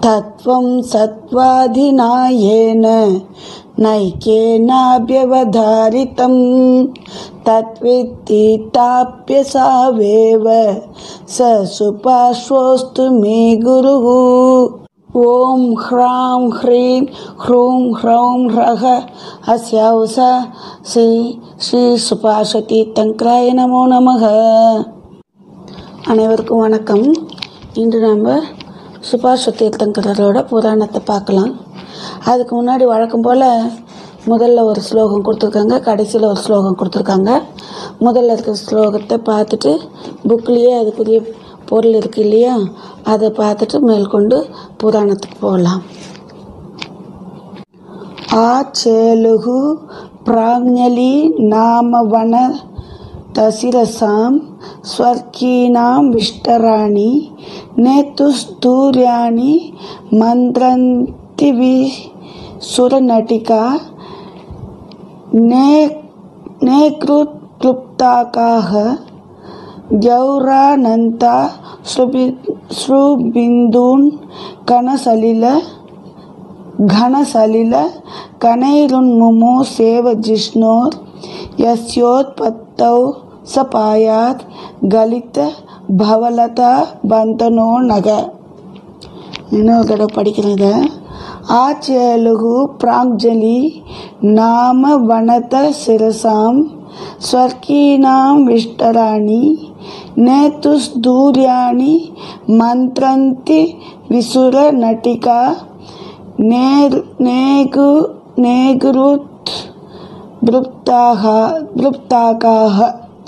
தத்வம் சத்வாதிநாயேன நைகேனாப்யவதாரிதம் தத்வித்தி தாப்யசாவேவ ச சுபாஸ்வோஸ்து மே குருஹு. ஓம் ஹ்ராம் ஹ்ரீம் ஹ்ரூம் ஹ்ரௌம் ரஹ அஸ்யௌச ஸ்ரீ ஸ்ரீ சுபாஸ்வதி தங்கராய நமோ நமக. அனைவருக்கும் வணக்கம். இன்று நம்ம சுபாஸ்வதி தங்கரோட புராணத்தை பார்க்கலாம். அதுக்கு முன்னாடி வழக்கம் போல் முதல்ல ஒரு ஸ்லோகம் கொடுத்துருக்காங்க, கடைசியில் ஒரு ஸ்லோகம் கொடுத்துருக்காங்க. முதல்ல இருக்கிற ஸ்லோகத்தை பார்த்துட்டு புக்லேயே அதுக்குரிய பொருள் இருக்குது இல்லையா, அதை பார்த்துட்டு மேற்கொண்டு புராணத்துக்கு போகலாம். ஆச்சேலுகு பிராஞ்ஞலி நாம வன தசிரசாம் ஸ்வர்கீனாம் விஷ்டராணி நேத்துஸ்தூர்யாணி மந்திரந்தி விசுரநட்டிகா நேக்ருத் க்ளுப்தாகாஹ கௌரானந்தா ஸ்ருபிந்தூன் கணசலில கணைருன்முமோ சேவ ஜிஷ்ணோர் யஸ்யோத்பத்தௌ சபாயாத் கலித பவலதா பந்தனோ நக. இன்னொரு தடவை படிக்கிறத. ஆச்சேலுகு பிராங்ஜலி நாம வனத சிரசாம் ஸ்வர்கீனாம் விஷ்டராணி நேத்துஸ்தூர்யாணி மந்திரந்தி விசுர நட்டிகா நேகுருத் ப்ருப்தாகாஹ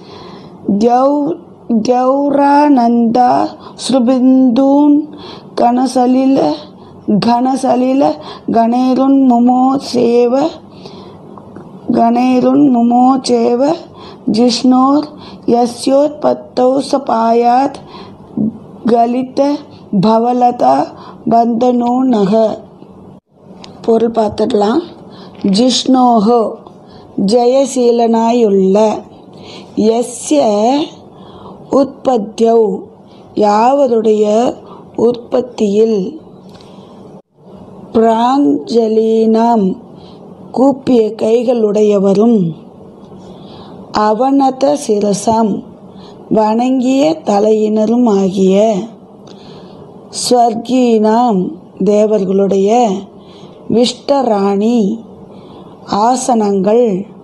கௌரானந்தா ஸ்ருபிந்தூன் கணசலில கணேருன்முமோ சேவ ஜிஷ்ணோர் யஸ்யோத்பத்தௌ சபாயாத் கலித பவலதா பந்தனோ நக. பொருள் பார்த்துடலாம். ஜிஷ்ணோஹோ ஜெயசீலனாயுள்ள, யஸ்ய உற்பத்தியௌ யாவருடைய உற்பத்தியில், பிராஞ்சலீனாம் கூப்பிய கைகளுடையவரும், அவனத சிரசாம் வணங்கிய தலையினரும் ஆகிய, ஸ்வர்கீனாம் தேவர்களுடைய, விஷ்டராணி ஆசனங்கள்,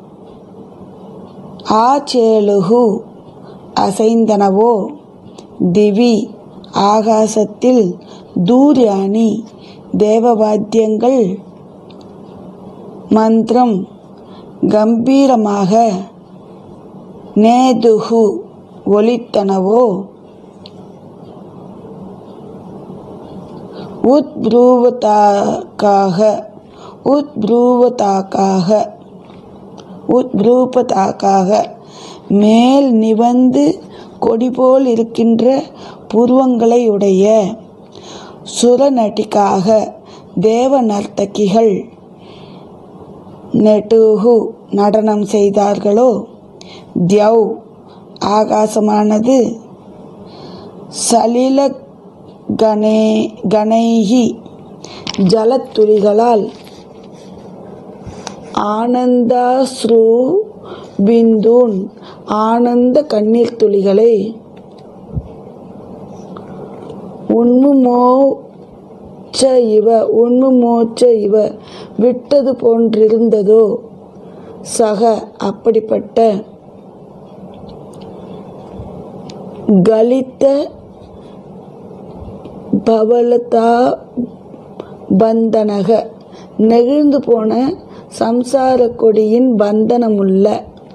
ஆச்சேலுகு அசைந்தனவோ, திவி ஆகாசத்தில், தூர்யாணி தேவவாத்தியங்கள், மந்திரம் கம்பீரமாக, நேதுகு ஒலித்தனவோ, உத்ப்ரூபதாக்காக மேல் நிவந்து கொடிபோல் இருக்கின்ற புருவங்களையுடைய, சுரநட்டிக்காக தேவ நர்த்தகிகள், நெட்டுகு நடனம் செய்தார்களோ, தியௌ ஆகாசமானது, சலில கணைஹி ஜலத்துளிகளால், ஆனந்தாஸ்ரு பிந்தூன் ஆனந்த கண்ணீர் துளிகளை, உன்முமோச்ச இவ விட்டது போன்றிருந்ததோ, சக அப்படிப்பட்ட, கலித்த பவலதா பந்தனக நெகிழ்ந்து போன சம்சார கொடியின் பந்தனமுள்ள,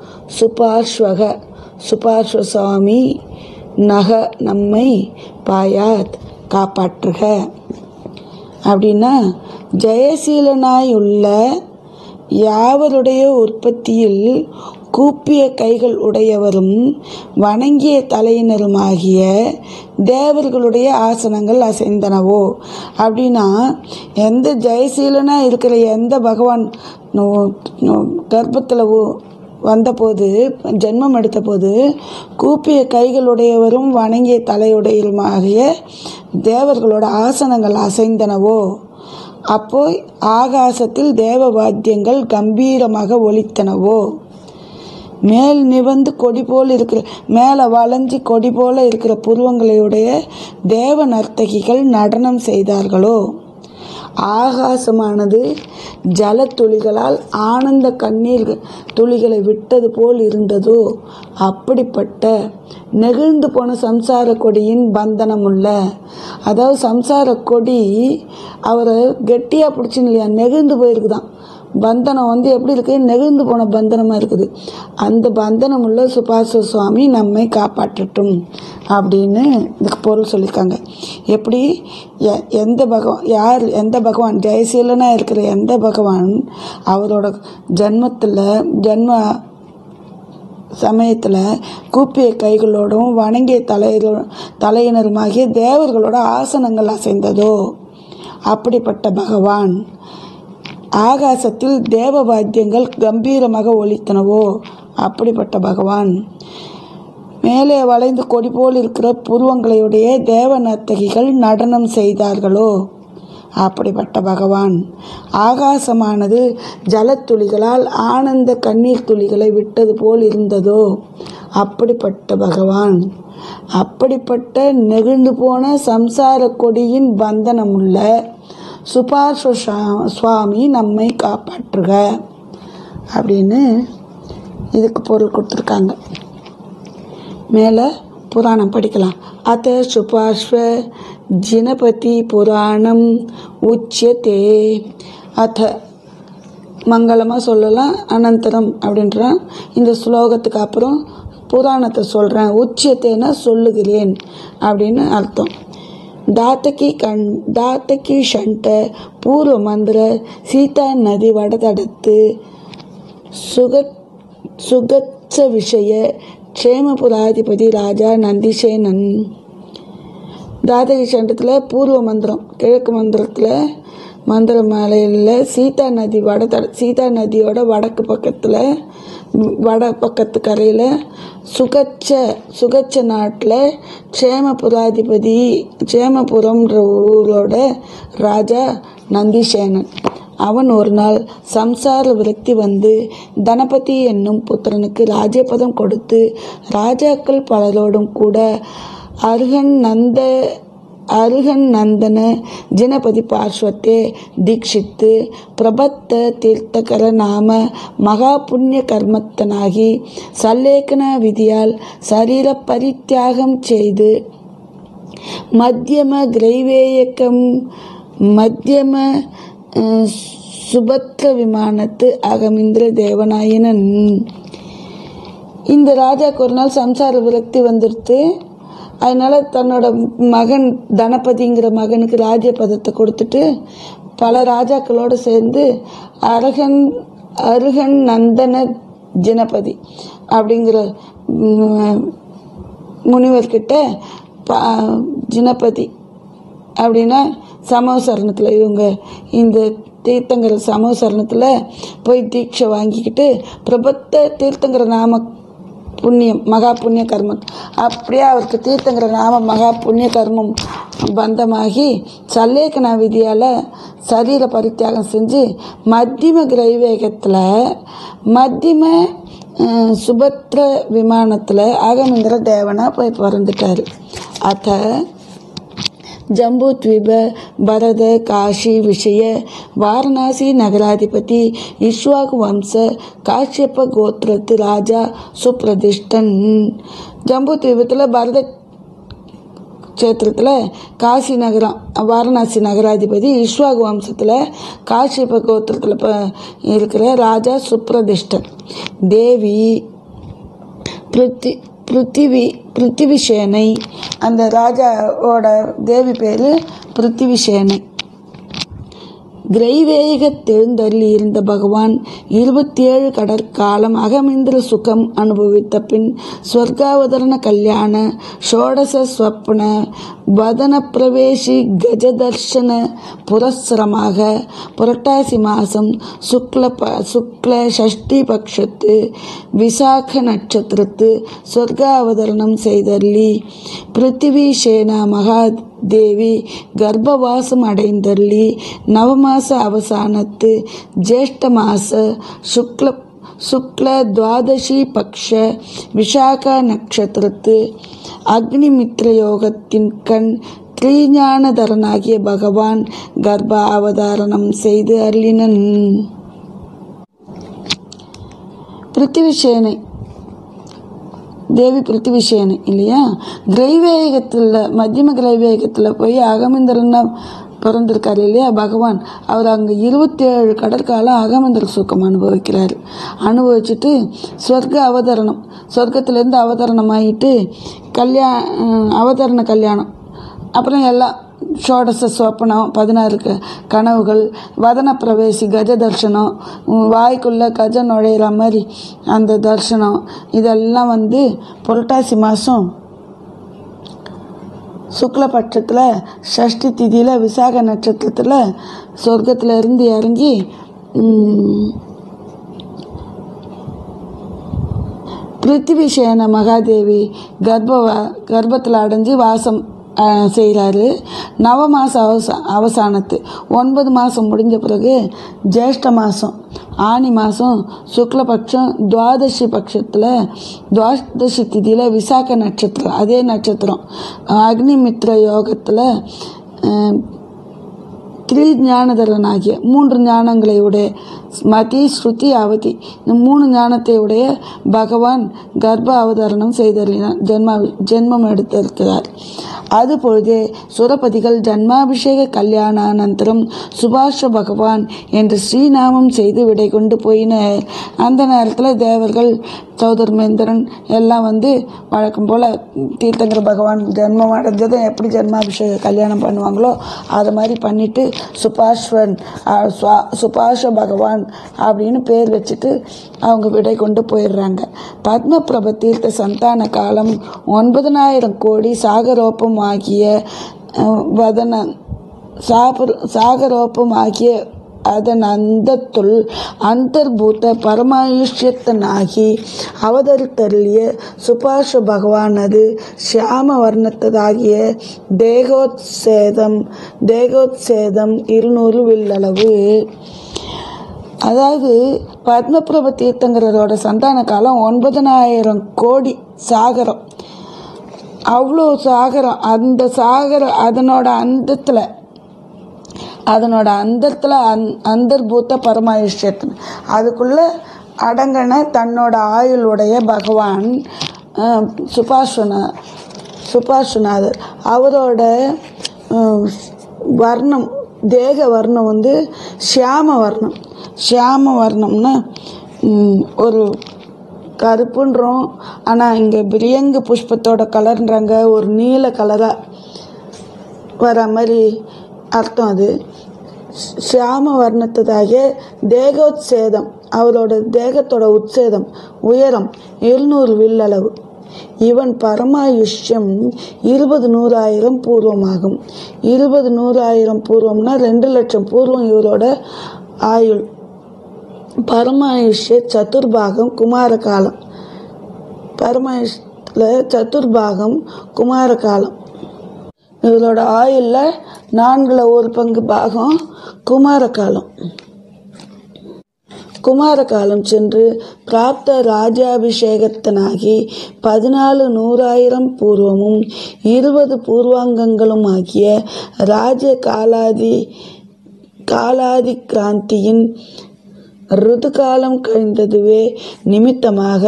சுபார்ஸ்வசாமி நக நம்மை பாயாத் காப்பாற்றுக. அப்படின்னா, ஜெயசீலனாயுள்ள யாவருடைய உற்பத்தியில் கூப்பிய கைகள் உடையவரும் வணங்கிய தலையினருமாகிய தேவர்களுடைய ஆசனங்கள் அசைந்தனவோ. அப்படின்னா, எந்த ஜெயசீலனாக இருக்கிற எந்த பகவான் கர்ப்பத்தில் வந்தபோது, ஜென்மம் எடுத்தபோது கூப்பிய கைகளுடையவரும் வணங்கிய தலையுடையருமாகிய தேவர்களோட ஆசனங்கள் அசைந்தனவோ. அப்போ ஆகாசத்தில் தேவ வாத்தியங்கள் கம்பீரமாக ஒலித்தனவோ. மேல் நிவந்து கொடி போல் இருக்கிற, மேலே வளைஞ்சி கொடி போல இருக்கிற புருவங்களையுடைய தேவ நர்த்தகிகள் நடனம் செய்தார்களோ. ஆகாசமானது ஜல துளிகளால் ஆனந்த கண்ணீர் துளிகளை விட்டது போல் இருந்ததோ. அப்படிப்பட்ட நெகிழ்ந்து போன சம்சார கொடியின் பந்தனமுள்ள, அதாவது சம்சார கொடி அவரை கெட்டியாக பிடிச்சின்னு இல்லையா, நெகிழ்ந்து போயிருக்குதான். பந்தனம் எப்படி இருக்குது, நெகிழ்ந்து போன பந்தனமாக இருக்குது. அந்த பந்தனம் உள்ள சுபார்ஸ்வ சுவாமி நம்மை காப்பாற்றட்டும் அப்படின்னு இதுக்கு பொருள் சொல்லியிருக்காங்க. எப்படி எந்த பகவான், யார் எந்த பகவான், ஜெயசீலனாக இருக்கிற எந்த பகவான் அவரோட ஜென்ம சமயத்தில் கூப்பிய கைகளோடும் வணங்கிய தலையினருமாகிய தேவர்களோட ஆசனங்கள் அசைந்ததோ. அப்படிப்பட்ட பகவான் ஆகாசத்தில் தேவ வாத்தியங்கள் கம்பீரமாக ஒலித்தனவோ. அப்படிப்பட்ட பகவான் மேலே வளைந்து கொடி போல் இருக்கிற புருவங்களையுடைய தேவ நர்த்தகிகள் நடனம் செய்தார்களோ. அப்படிப்பட்ட பகவான் ஆகாசமானது ஜலத்துளிகளால் ஆனந்த கண்ணீர் துளிகளை விட்டது போல் இருந்ததோ. அப்படிப்பட்ட பகவான், அப்படிப்பட்ட நெகிழ்ந்து போன சம்சார கொடியின் பந்தனமுள்ள சுபார்ஸ்வ சுவாமி நம்மை காப்பாற்றுக அப்படின்னு இதுக்கு பொருள் கொடுத்துருக்காங்க. மேலே புராணம் படிக்கலாம். அத சுபார்ஸ்வ ஜினபதி புராணம் உச்சியதே. அத மங்களமாக சொல்லலாம், அனந்தரம் அப்படின்ற இந்த ஸ்லோகத்துக்கு அப்புறம் புராணத்தை சொல்கிறேன். உச்சியத்தேன்னா சொல்லுகிறேன் அப்படின்னு அர்த்தம். दातकी शंट पूर्व मंत्र सीता नदी वड़तड़त्तु सुगत्स विषय क्षेमपुराधिपति राजा नंदिसेनन. दातकी शंटத்தில் பூர்வ மந்திரம், கிழக்கு மந்திரத்தில் மந்திர மாலையில் சீதா நதியோட வடக்கு பக்கத்தில், வட பக்கத்து கரையில் சுகச்ச நாட்டில் சேமபுரம்ன்ற ஊரோட ராஜா நந்திசேனன். அவன் ஒரு நாள் சம்சார விரக்தி வந்து தனபதி என்னும் புத்திரனுக்கு ராஜ்யபதம் கொடுத்து ராஜாக்கள் பலரோடும் கூட அருகன் நந்தன ஜினபதி பார்ஸ்வத்தை தீட்சித்து பிரபத்த தீர்த்தகர நாம மகா புண்ணிய கர்மத்தனாகி சல்லேಖನ விதியால் சரீர பரித்தியாகம் செய்து மத்தியம கிரைவேயக்கம் மத்தியம சுபத்ர விமானத்து அகமிந்திர தேவநாயனன். இந்த ராஜாக்கு ஒரு நாள் சம்சார விரக்தி வந்துடுத்து. அதனால் தன்னோட மகன் தனபதிங்கிற மகனுக்கு ராஜ்ய பதத்தை கொடுத்துட்டு பல ராஜாக்களோடு சேர்ந்து அருகன் நந்தன ஜினபதி அப்படிங்கிற முனிவர்கிட்ட ஜினபதி அப்படின்னா சமோசரணத்தில், இவங்க இந்த தீர்த்தங்கிற சமோசரணத்தில் போய் தீட்சை வாங்கிக்கிட்டு பிரபத்த தீர்த்தங்கிற நாம புண்ணியம் மகா புண்ணிய கர்மம், அப்படியே அவருக்கு தீர்த்தங்கிற நாம மகா புண்ணிய கர்மம் பந்தமாகி சல்லேಖன விதியால் சரீர பரித்தியாகம் செஞ்சு மத்தியம கிரைவேகத்தில் மத்தியம சுபத்ர விமானத்தில் அகமிந்திர தேவனா போய் பிறந்துட்டார். அத जम्बूद्वीप भरत काशी विषय वाराणसी नगराधिपति इक्ष्वाकु वंश काश्यप गोत्रத்து ராஜா சுப்ரதிஷ்டன். ஜம்பூத்வீபத்தில் பரத க்ஷேத்திரத்தில் காசி நகரம் வாரணாசி நகராதிபதி இக்ஷ்வாகு வம்சத்தில் காஷ்யப கோத்திரத்தில் இருக்கிற ராஜா சுப்ரதிஷ்டன். தேவி பிருத்திவிசேனை, அந்த ராஜாவோட தேவி பேர் பிருத்திவிசேனை. கிரைவேகத்தெழுந்தருளி இருந்த பகவான் 27 கடற்காலம் அகமிந்திர சுகம் அனுபவித்த பின் ஸ்வர்காவதரண கல்யாண ஷோடச ஸ்வப்ன வதன பிரவேசி கஜதர்ஷன புரஸ்சரமாக புரட்டாசி மாதம் சுக்ல ஷஷ்டி பட்சத்து விசாக நட்சத்திரத்து சொர்க்காவதரணம் செய்தள்ளி பிருத்திவி சேனா மகாதேவி கர்ப்பவாசம் அடைந்தள்ளி நவமாச அவசானத்து ஜேஷ்ட மாச சுக்ல துவாதசி பக்ஷ விஷாகா நட்சத்திரத்து அக்னிமித்ர யோகத்தின் கண் த்ரீஞானதரனாகிய பகவான் கர்ப்ப அவதாரணம் செய்து அருளினன். பிருத்திவிசேனை தேவி பிருத்திவிசேனை இல்லையா, கிரைவேகத்தில் மத்தியம கிரைவேகத்தில் போய் அகமேந்திரன்னா பிறந்திருக்காரு இல்லையா பகவான். அவர் அங்கே 27 கடற்காலம் அகமேந்திர சுகம் அனுபவிக்கிறார். அனுபவிச்சுட்டு சொர்க்க அவதரணம், சொர்க்கத்திலேருந்து அவதரணம் ஆகிட்டு அவதரண கல்யாணம், அப்புறம் எல்லாம் ஷோடச ஸ்வப்னம் 16 கனவுகள், வதன பிரவேசி கஜ தர்ஷனம், வாய்க்குள்ளே கஜம் நுழையிற மாதிரி அந்த தர்ஷனம், இதெல்லாம் புரட்டாசி மாதம் சுக்லபட்சத்தில் ஷஷ்டி திதியில் விசாக நட்சத்திரத்தில் சொர்க்கத்தில் இருந்து இறங்கி பிருத்திவிசேன மகாதேவி கர்ப்பத்தில் அடைஞ்சு வாசம் செய்கிறாரு. நவமாச அவசானத்து 9 மாதம் முடிஞ்ச பிறகு ஜேஷ்ட மாதம் ஆனி மாதம் சுக்லபட்சம் துவாதசி பட்சத்தில் துவாதசி திதியில் விசாக நட்சத்திரம், அதே நட்சத்திரம் அக்னிமித்ர யோகத்தில் ஞானதரனாகிய 3 ஞானங்களை உடைய மதி ஸ்ருதி அவதி, இந்த 3 ஞானத்தை உடைய பகவான் கர்ப்ப அவதாரணம் செய்தறினார், ஜென்மம் எடுத்திருக்கிறார். அதுபொழுதே சுரபதிகள் ஜன்மாபிஷேக கல்யாணானந்தரம் சுபாஷ பகவான் என்று ஸ்ரீநாமம் செய்து விடை கொண்டு போயினர். அந்த நேரத்தில் தேவர்கள் சௌதர்மேந்திரன் எல்லாம் வழக்கம் போல் தீர்த்தங்கர பகவான் ஜென்மம் அடைஞ்சதும் எப்படி ஜென்மாபிஷேக கல்யாணம் பண்ணுவாங்களோ அதை மாதிரி பண்ணிட்டு சுபாஷ பகவான் அப்படின்னு பேர் வச்சுட்டு அவங்க விடை கொண்டு போயிடுறாங்க. பத்மபிரப தீர்த்த சந்தான காலம் 9,000 கோடி சாகரோப்பம் ஆகிய சாகரோப்பம் ஆகிய அதன் அந்தத்துள் அந்தர்பூத பரமாயுஷ்யத்தனாகி அவதரித்தருளிய சுபாஷ பகவானது ஷியாம வர்ணத்ததாகிய தேகோத்சேதம் 200 வில்லளவு. அதாவது பத்மபிரப தீர்த்தங்கரோட சந்தான காலம் 9,000 கோடி சாகரம், அவ்வளோ சாகரம். அந்த சாகரம் அதனோட அந்தத்தில் அந்தர்பூத்த பரமாயுஷ்யத்தன் அதுக்குள்ளே அடங்கின தன்னோட ஆயுளுடைய பகவான் சுபாஷுநாதர். அவரோட வர்ணம் தேக வர்ணம் ஷியாம வர்ணம். ஷியாம வர்ணம்னா ஒரு கருப்புன்றோம், ஆனால் இங்கே பிரியங்கு புஷ்பத்தோட கலர்ன்றாங்க, ஒரு நீல கலராக வர மாதிரி அர்த்தம். அது ஷியாம வர்ணத்ததாகிய தேகோத்சேதம், அவரோட தேகத்தோட உத்சேதம் உயரம் 700 வில்லளவு. இவன் பரமாயுஷ்யம் 20,100,000 பூர்வமாகும். 20,100,000 பூர்வம்னா 2 லட்சம் பூர்வம் இவரோட ஆயுள். பரமாயுஷ்ய சதுர்பாகம் குமார காலம், பரமாயுஷத்தில் சதுர்பாகம் குமார காலம். இவரோட ஆயுளில் 4/1 பாகம் குமார காலம். குமார காலம் சென்று பிராப்த ராஜாபிஷேகத்தனாகி 14,100,000 பூர்வமும் 20 பூர்வாங்கங்களும் ஆகிய ராஜ காலாதி கிராந்தியின் ருதுகாலம் கழிந்ததுவே நிமித்தமாக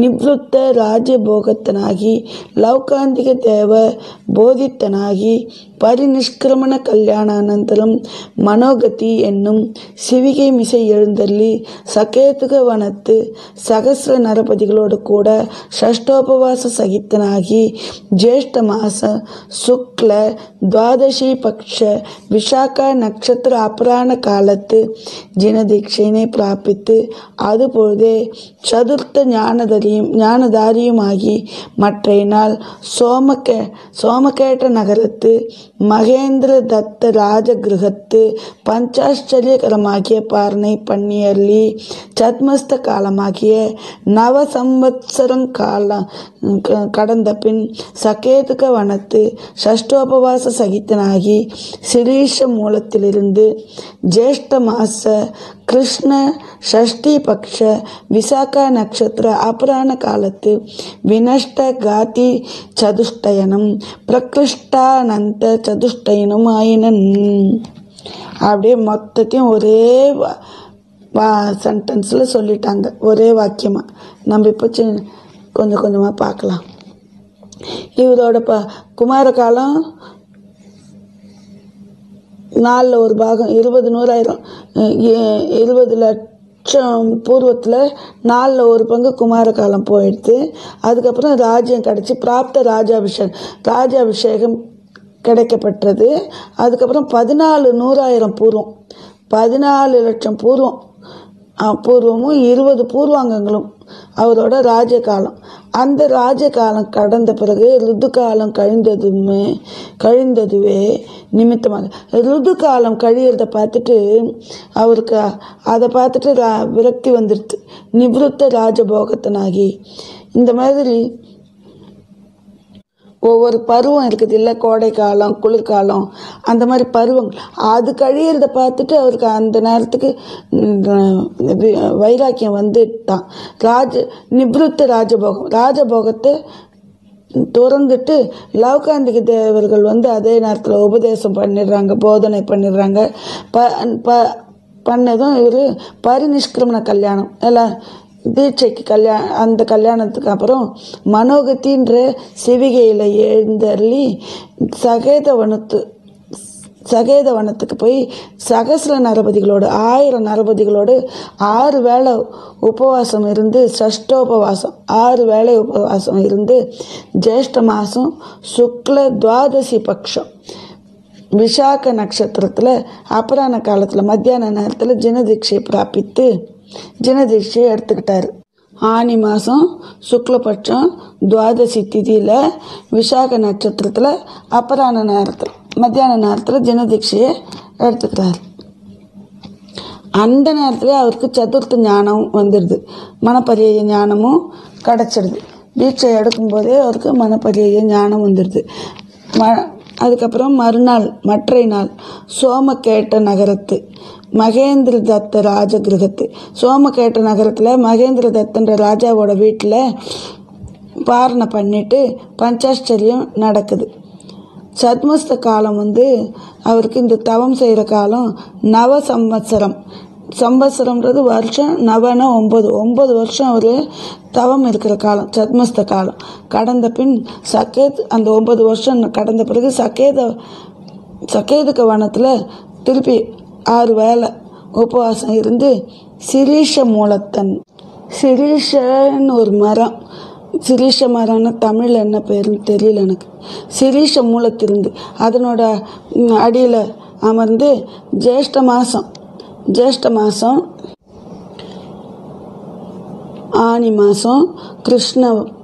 நிவ்ருத்த ராஜபோகத்தனாகி லௌகாந்திக தேவ போதித்தனாகி பரிநிஷ்கிரமண கல்யாணானந்தரம் மனோகதி என்னும் சிவிகை மிசை எழுந்தள்ளி சகேதுக வனத்து சகசிர நரபதிகளோடு கூட ஷஷ்டோபவாச சகித்தனாகி ஜேஷ்ட மாச சுக்ல துவாதசி பக்ஷ விஷாக்கா நட்சத்திர அபராண காலத்து ஜினதீட்சையினை பிராபித்து அதுபொழுதே சதுர்த்த ஞானதாரியுமாகி மற்றைய நாள் சோமகேட்ட நகரத்து மகேந்திர தத்த ராஜகிருகத்து பஞ்சாச்சரியகரமாகிய பாரணை பண்ணியள்ளி சத்மஸ்த காலமாகிய நவசம்வத்சரம் கடந்த பின் சகேதுக வனத்து ஷஷ்டோபவாச சகித்தனாகி சிரீஷ மூலத்திலிருந்து ஜேஷ்ட மாச கிருஷ்ண ஷஷ்டி பக்ஷ விசாகா நட்சத்திர அபராண காலத்து வினஷ்ட காதி சதுஷ்டயனம் பிரகிருஷ்டானந்த சதுஷ்டயனம் ஆயினன். அப்படியே மொத்தத்தையும் ஒரே சென்டென்ஸில் சொல்லிட்டாங்க, ஒரே வாக்கியமாக. நம்ம இப்போ கொஞ்சம் கொஞ்சமாக பார்க்கலாம். இவரோட குமார காலம் 4 ஒரு பாகம் 20 லட்சம் பூர்வத்தில் 4 ஒரு பங்கு குமார காலம் போயிடுது. அதுக்கப்புறம் ராஜ்யம் கிடச்சி பிராப்த ராஜாபிஷேகம் கிடைக்கப்பட்டது. அதுக்கப்புறம் 14,100,000 பூர்வம், 14 லட்சம் பூர்வமும் 20 பூர்வாங்கங்களும் அவரோட ராஜகாலம். அந்த ராஜகாலம் கடந்த பிறகு ருது காலம் கழிந்ததுவே நிமித்தமாக ருது காலம் கழியறத பார்த்துட்டு அவருக்கு அதை பார்த்துட்டு விரக்தி வந்துடுது. நிவிருத்த ராஜபோகத்தனாகி இந்த மாதிரி ஒவ்வொரு பருவம் இருக்குது இல்லை, கோடை காலம் குளிர்காலம் அந்த மாதிரி பருவங்கள் அது கழியறத பார்த்துட்டு அவருக்கு அந்த நேரத்துக்கு வைராக்கியம் வந்துட்டான். நிவிருத்த ராஜபோகத்தை துறந்துட்டு லவகாந்திக தேவர்கள் அதே நேரத்தில் உபதேசம் பண்ணிடுறாங்க, போதனை பண்ணிடுறாங்க. பண்ணதும் இவர் பரிநிஷ்கிரமண கல்யாணம் எல்லாம் தீட்சைக்கு அந்த கல்யாணத்துக்கு அப்புறம் மனோகத்தின்ற சிவிகையில் எழுந்தள்ளி சகேத வனத்துக்கு போய் சகசிர நரபதிகளோடு 1000 நரபதிகளோடு 6 வேளை உபவாசம் இருந்து ஷஷ்டோபவாசம் 6 வேளை உபவாசம் இருந்து ஜேஷ்ட மாதம் சுக்ல துவாதசி பக்ஷம் விஷாக நட்சத்திரத்தில் அபராண காலத்தில் மத்தியான நேரத்தில் ஜினதீட்சையை பிராபித்து ஜினதீட்சையை எடுத்துக்கிட்டார். ஆனி மாதம் சுக்லபட்சம் துவாதசி திதியில் விஷாக நட்சத்திரத்தில் அபராண நேரத்தில் மத்தியான நேரத்தில் ஜினதீட்சையை எடுத்துக்கிறார். அந்த நேரத்தில் அவருக்கு சதுர்த்த ஞானம் வந்துடுது, மனப்பரிய ஞானமும் கிடச்சிடுது. தீட்சை எடுக்கும்போதே அவருக்கு மனப்பரிய ஞானம் வந்துடுது. அதுக்கப்புறம் மற்றைய நாள் சோமகேட்ட நகரத்து மகேந்திர தத்த ராஜகிருகத்து சோமகேட்ட நகரத்தில் மகேந்திர தத்தன்ற ராஜாவோட வீட்டில் பாரணை பண்ணிட்டு பஞ்சாச்சரியம் நடக்குது. சத்மஸ்த காலம் அவருக்கு இந்த தவம் செய்கிற காலம் நவ சம்பத்சரம்ன்றது வருஷம், நவன 9 வருஷம் அவர் தவம் இருக்கிற காலம் சத்மஸ்த காலம். கடந்த பின் அந்த 9 வருஷம் கடந்த பிறகு சகேதுக வனத்தில் திருப்பி 6 வேளை உபவாசம் இருந்து சிரீஷ மூலத்தன் சிரீஷன்னு ஒரு மரம், சிரீஷ மரம்னு தமிழ் என்ன பேருன்னு தெரியல எனக்கு. சிரீஷ மூலத்திருந்து அதனோட அடியில் அமர்ந்து ஜேஷ்ட மாதம் ஆனி மாதம் கிருஷ்ண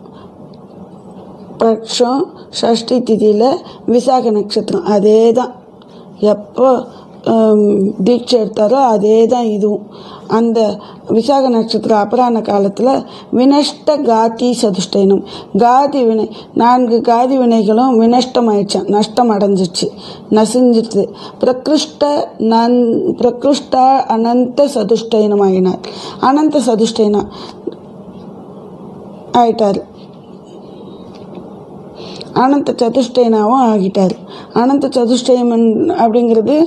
பட்சம் ஷஷ்டி திதியில் விசாக நட்சத்திரம் அதே தான் எப்போ தீட்சை எடுத்தாரோ அதே தான் இதுவும். அந்த விசாக நட்சத்திர அபராண காலத்தில் வினஷ்ட காதி சதுஷ்டயனம் 4 காதி வினைகளும் வினஷ்டம் ஆயிடுச்சான், நஷ்டம் அடைஞ்சிச்சு, நசிஞ்சிடுது. பிரகிருஷ்டா அனந்த சதுஷ்டயனம் ஆகினார், அனந்த சதுஷ்டயனம் ஆயிட்டார், அனந்த சதுஷ்டயனாவும் ஆகிட்டார். அனந்த சதுஷ்டயம் அப்படிங்கிறது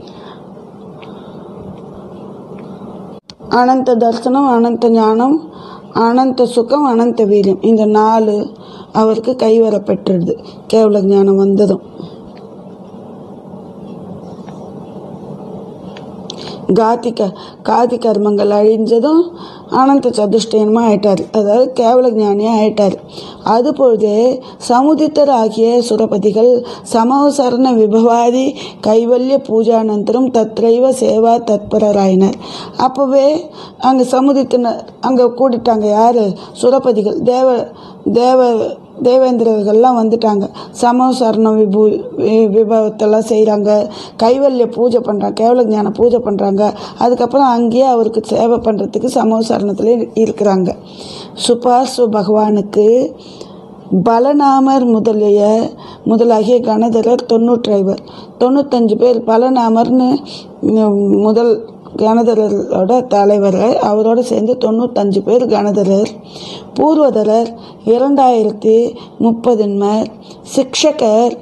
அனந்த தர்சனம், அனந்த ஞானம், அனந்த சுகம், அனந்த வீரியம், இந்த 4 அவருக்கு கைவரப்பெற்றுடுது கேவல ஞானம் வந்ததும். காதி கர்மங்கள் அழிஞ்சதும் அனந்த சதுஷ்டயமாக ஆயிட்டார், அதாவது கேவல ஞானியாக ஆயிட்டார். அதுபொழுதே சமுதித்தர் ஆகிய சுரபதிகள் சமவசரண விபவாதி கைவல்ய பூஜானந்தரம் தத்ரைவ சேவா தத்பரராயினர். அப்போவே அங்கே சமுதித்தினர் அங்கே கூட்டிட்டாங்க. யார்? சுரபதிகள், தேவேந்திரர்கள்லாம் வந்துட்டாங்க. சமவசரணம் விபவத்தெல்லாம் செய்கிறாங்க, கைவல்ய பூஜை பண்ணுறாங்க, கேவல ஞான பூஜை பண்ணுறாங்க. அதுக்கப்புறம் அங்கேயே அவருக்கு சேவை பண்ணுறதுக்கு சமவசரணத்தில் இருக்கிறாங்க. சுபாசு பகவானுக்கு பலநாமர் முதலாகிய கணதரர் 95 பேர். பலநாமர்னு முதல் கணதரரோட தலைவர், அவரோடு சேர்ந்து 95 பேர் கணதரர். பூர்வதரர் 2030, சிக்ஷகர்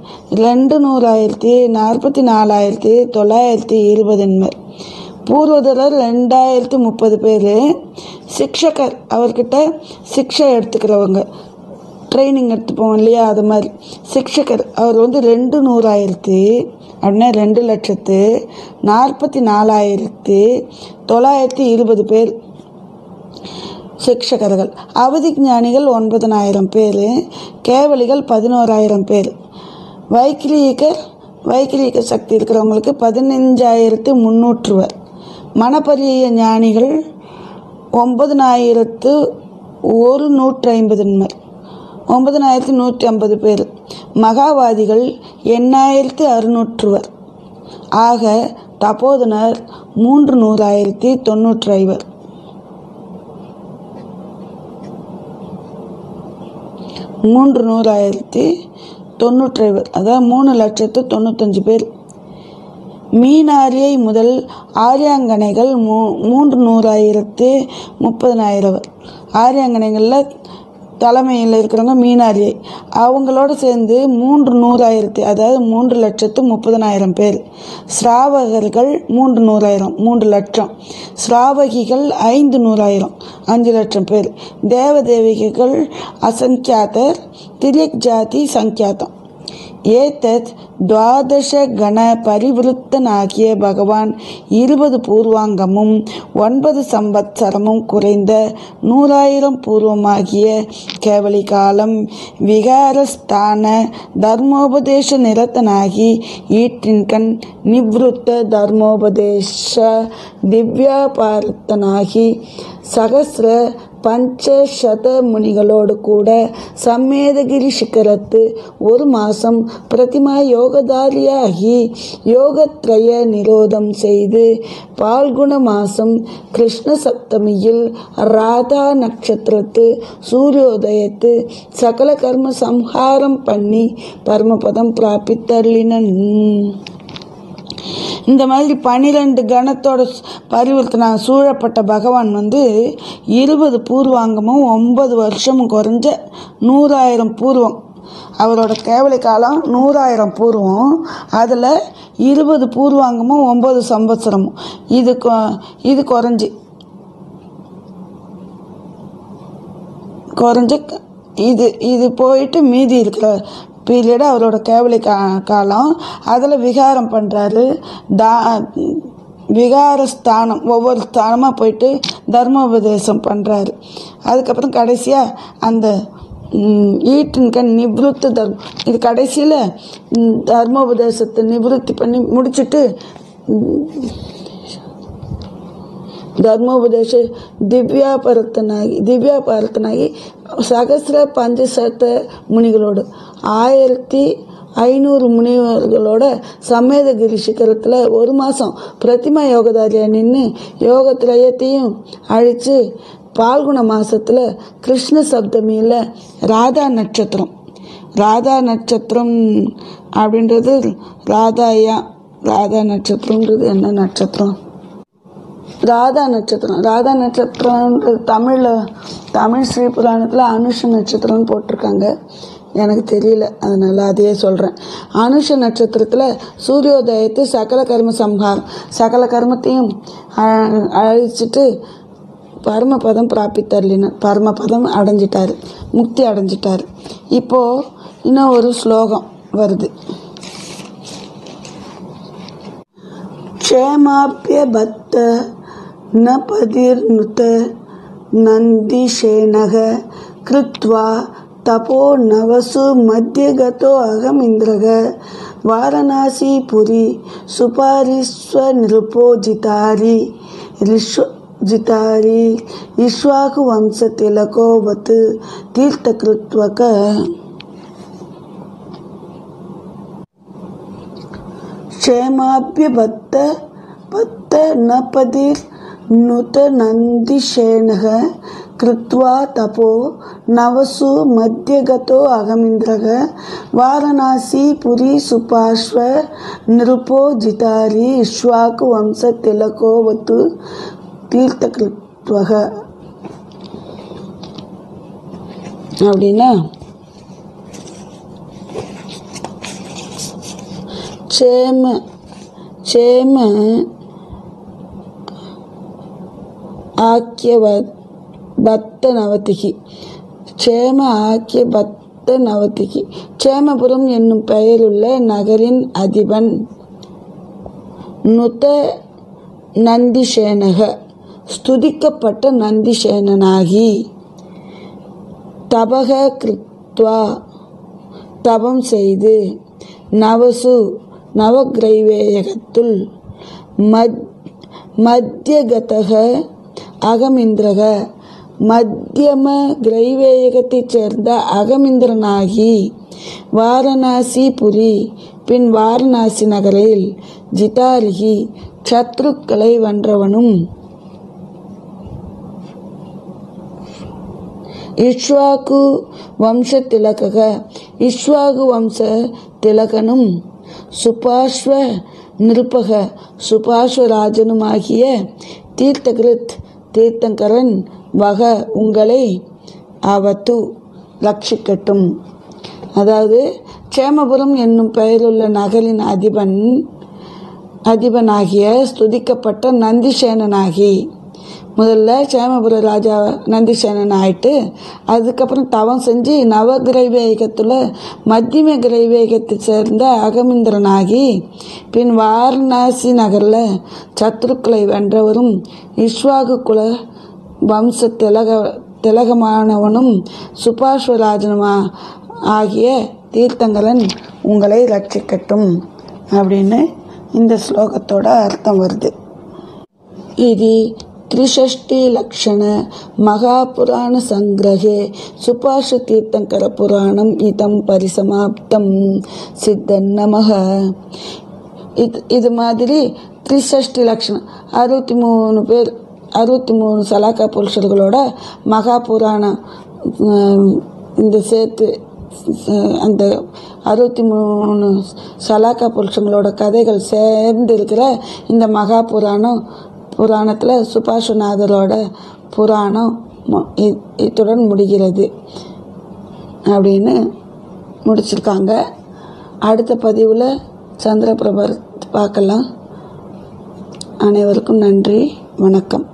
244,920. பூர்வதரர் 2030 பேர். சிக்ஷகர் அவர்கிட்ட சிக்ஷை எடுத்துக்கிறவங்க, ட்ரைனிங் எடுத்துப்போம் இல்லையா, அது மாதிரி. சிக்ஷகர் அவர் 200,000 அப்படின்னா 2,44,920 பேர் சிக்ஷகர்கள். அவதி ஞானிகள் 9,000 பேர். கேவலிகள் 11,000 பேர். வைக்கிரீக சக்தி இருக்கிறவங்களுக்கு 15,300. மனப்பரிய ஞானிகள் 9,150. 9,150 பேர். மகாவாதிகள் 8,600. ஆக தபோதனர் 300,095. 300,095, அதாவது 3,95,000 பேர். மீனாரியை முதல் ஆரியாங்கனைகள் 300,030. ஆரியாங்கனைகளில் தலைமையில் இருக்கிறவங்க மீனாரியை, அவங்களோட சேர்ந்து 300,000, அதாவது 3,30,000 பேர். ஸ்ராவகர்கள் 300,000, 3 லட்சம். ஸ்ராவகிகள் 500,000, 5 லட்சம் பேர். தேவதேவிகள் அசங்கியாதர், திரியக் ஜாதி சங்கியாதம். ஏதத் துவாதச கண பரிவிருத்தனாகிய பகவான் 20 பூர்வாங்கமும் 9 சம்பத்சரமும் குறைந்த 100,000 பூர்வமாகிய கேவலி காலம் விகாரஸ்தான தர்மோபதேச நிரத்தனாகி ஈற்றின்கண் நிவ்ருத்த தர்மோபதேச திவ்யாபாரத்தனாகி சகசிர பஞ்சசத முனிகளோடு கூட சம்மேதகிரி சிக்கரத்து 1 மாதம் பிரதிமா யோகதாரியாகி யோகத்ரய நிரோதம் செய்து பால்குண மாசம் கிருஷ்ண சப்தமியில் ராதா நட்சத்திரத்து சூரியோதயத்து சகல கர்ம சம்ஹாரம் பண்ணி பரமபதம் பிராபித்தருளினன். இந்த மாதிரி 12 கணத்தோட பரிவர்த்தனை சூழப்பட்ட பகவான் 20 பூர்வாங்கமும் 9 வருஷமும் குறைஞ்ச 100,000 பூர்வம். அவரோட கேவலி காலம் 100,000 பூர்வம். அதில் 20 பூர்வாங்கமும் 9 சம்பத்சரமும். இது குறைஞ்சி இது போயிட்டு மீதி இருக்கிற பீரியடு அவரோட கேவலி காலம். அதில் விகாரம் பண்ணுறாரு. விகாரஸ்தானம், ஒவ்வொரு ஸ்தானமாக போயிட்டு தர்மோபதேசம் பண்ணுறாரு. அதுக்கப்புறம் கடைசியாக அந்த ஈட்டின்கண் நிவృత్తి தர்மம், இது கடைசியில் தர்மோபதேசத்தை நிவృత్తి பண்ணி முடிச்சுட்டு தர்மோபதேச திவ்யாபாரத்தனாகி சகசிர பஞ்சசத முனிகளோடு 1,500 முனிவர்களோட சம்மேதகிரி சிகரத்தில் 1 மாதம் பிரதிமா யோகதாரியா நின்று யோகத்திரயத்தையும் அழித்து பால்குண மாதத்தில் கிருஷ்ண சப்தமியில் ராதா நட்சத்திரம் அப்படின்றது ராதா நட்சத்திரம்ன்றது என்ன நட்சத்திரம்? ராதா நட்சத்திரம்ன்றது தமிழ் ஸ்ரீ புராணத்தில் அனுஷ நட்சத்திரம்னு போட்டிருக்காங்க. எனக்கு தெரியல, அதனால் அதையே சொல்கிறேன். அனுஷ நட்சத்திரத்தில் சூரியோதயத்து சகல கர்ம சம்ஹாரம், சகல கர்மத்தையும் அழிச்சிட்டு பரமபதம் பிராபித்தருளினார். பரமபதம் அடைஞ்சிட்டார், முக்தி அடைஞ்சிட்டார். இப்போது இன்னும் ஒரு ஸ்லோகம் வருது. क्षेमाप्यबत्त न पतिर्नुत नन्दिशेनः कृत्वा तपो नवसु मध्यगतो अहमिन्द्रः वाराणसीपुरी सुपारीश्वनृपो जितारी इक्ष्वाकुवंशतिलकोऽवत् तीर्थकृत्वक क्षेमाभ्यबत्त न पतिर्नुत नन्दिशेनः कृत्वा तपो नवसु मध्यगतो अहमिन्द्रः वाराणसीपुरी सुपार्श्व नृपो जितारी इक्ष्वाकुवंशतिलकोऽवत् तीर्थकृत्वக அப்படின்னா क्षेम ஆக்கியபத்தனவதிகி क्षेम ஆக்கியபத்தனவதிகி क्षेमபுரம் என்னும் பெயருள்ள நகரின் அதிபன் நுத நந்திசேனக ஸ்துதிக்கப்பட்ட நந்திசேனனாகி தபக கிருத்வா தபம் செய்து நவசு நவகிரைவேயகத்துள் மத்தியகதக அகமிந்திரக மத்தியம கிரைவேயகத்தைச் சேர்ந்த அகமிந்திரனாகி வாரணாசிபுரி பின் வாரணாசி நகரில் ஜிதாரிகி சத்ருக்களை வென்றவனும் இக்ஷ்வாகு வம்ச திலகக இக்ஷ்வாகு வம்ச திலகனும் சுபார்ஸ்வ நிருபக சுபார்ஸ்வராஜனுமாகிய தீர்த்தகிருத் தீர்த்தங்கரன் வக உங்களை அவத்து ரட்சிக்கட்டும். அதாவது க்ஷேமபுரம் என்னும் பெயருள்ள நகரின் அதிபனாகிய ஸ்துதிக்கப்பட்ட நந்திசேனனாகி முதல்ல க்ஷேமபுர ராஜா நந்திசேனன் ஆயிட்டு அதுக்கப்புறம் தவம் செஞ்சு நவகிரைவேகத்தில் மத்தியம கிரைவேகத்தை சேர்ந்த அகமிந்திரனாகி பின் வாரணாசி நகரில் சத்ருக்களை வென்றவரும் இக்ஷ்வாகு குல வம்ச திலகமானவனும் சுபார்ஸ்வராஜனுமா ஆகிய தீர்த்தங்கரன் உங்களை ரட்சிக்கட்டும் அப்படின்னு இந்த ஸ்லோகத்தோட அர்த்தம் வருது. இது त्रिषष्टिलक्षण महापुराण संग्रहे सुपार्श्व तीर्थंकर पुराणम इदं परिसमाप्तम सिद्धं नमः. இது மாதிரி 63 லட்சணம் 63 பேர் 63 சலாக்கா புருஷர்களோட மகா புராணம் இந்த சேர்த்து அந்த 63 சலாக்கா புருஷங்களோட கதைகள் சேர்ந்து இருக்கிற இந்த மகா புராணத்தில் சுபார்ஸ்வநாதரோட புராணம் இத்துடன் முடிகிறது அப்படின்னு முடிச்சிருக்காங்க. அடுத்த பதிவில் சந்திரபிரபர் பார்க்கலாம். அனைவருக்கும் நன்றி, வணக்கம்.